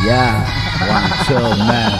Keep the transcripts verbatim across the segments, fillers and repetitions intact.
Yeah, one, two, man.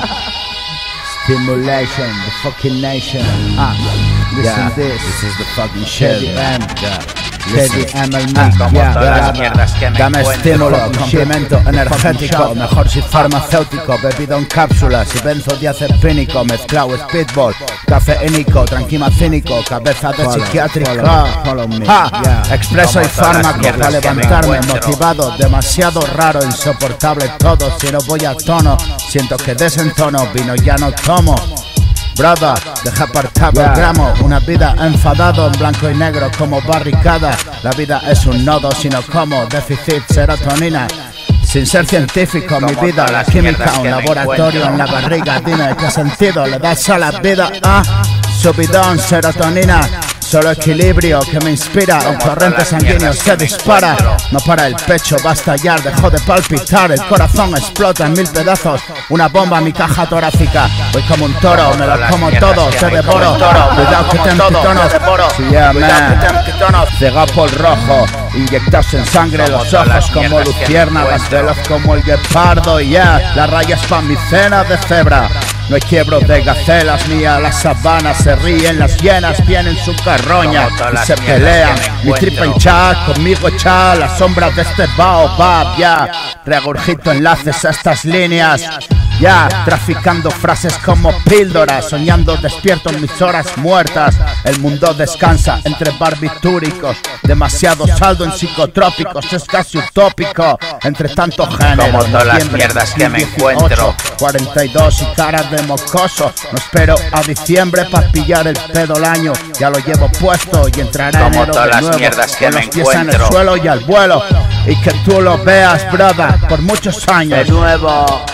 Stimulation, the fucking nation. Ah, listen Yeah, this. this is the fucking shit. Teddy M. Yeah. Teddy Listen. M el Ah, mix. como Yeah, todas yeah. las mierdas que me Dame encuentro. estímulo, complemento energético. Mejor si farmacéutico, bebido en cápsulas y benzodiazepínico. Mezclado speedball, cafeínico, tranquimacínico, cabeza de psiquiátrica. Ja, expreso y Como todas las fármaco mierdas para que me levantarme, encuentro. motivado, demasiado raro, insoportable todo. Si no voy a tono, siento que desentono, vino ya no tomo. Brother, deja apartado el gramo. Una vida enfadado en blanco y negro como barricada. La vida es un nodo, sino como déficit serotonina. Sin ser científico, mi Como vida, todas la las química, mierdas un que me laboratorio en la encuentro. barriga. Dime qué sentido le das a la vida. Ah, subidón, serotonina. Solo equilibrio que me inspira, el Como torrente todas las sanguíneo mierdas se que me dispara. encuentro. No para el pecho, va a estallar, dejó de palpitar. El corazón explota en mil pedazos. Una bomba en mi caja torácica. Voy como un toro, Como me lo todas las como mierdas todo, que te me devoro. como toro, me lo Cuidado que como te todo, antitonos. te devoro. Sí, yeah, Cuidado man. que te antitonos. Cegapol rojo, inyectarse en sangre Como los todas ojos las como mierdas que me luciérnagas, encuentro. veloz como el guepardo. Y ya, la raya es pa' mi cena de cebra. No hay quiebros de gacelas ni a las sabanas. Se ríen las hienas, tienen su carroña Como todas y las se mierdas pelean. que me Mi tripa encuentro. hinchada, conmigo echada las sombras de este baobab. Ya, regurgito enlaces a estas líneas. Ya, traficando frases como píldoras, soñando despierto en mis horas muertas. El mundo descansa entre barbitúricos, demasiado saldo en psicotrópicos, es casi utópico. Entre tanto género, Como todas las noviembre mierdas que me dieciocho, encuentro. cuarenta y dos y caras de mocoso. No espero a diciembre para pillar el pedo el año. Ya lo llevo puesto y entrará Como enero todas de las nuevo, mierdas que con me los pies en el encuentro. suelo y al vuelo. Y que tú lo veas, brother, por muchos años. De nuevo.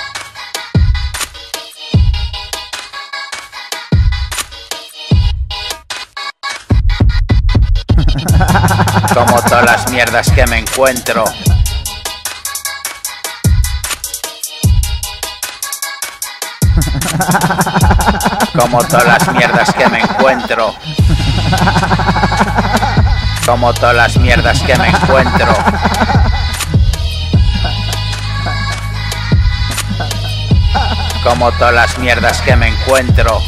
Como todas las mierdas que me encuentro. Como todas las mierdas que me encuentro. Como todas las mierdas que me encuentro. Como todas las mierdas que me encuentro.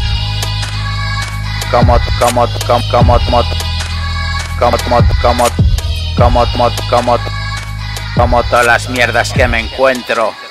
Como como como como como como como como como como como como todas las mierdas que me encuentro.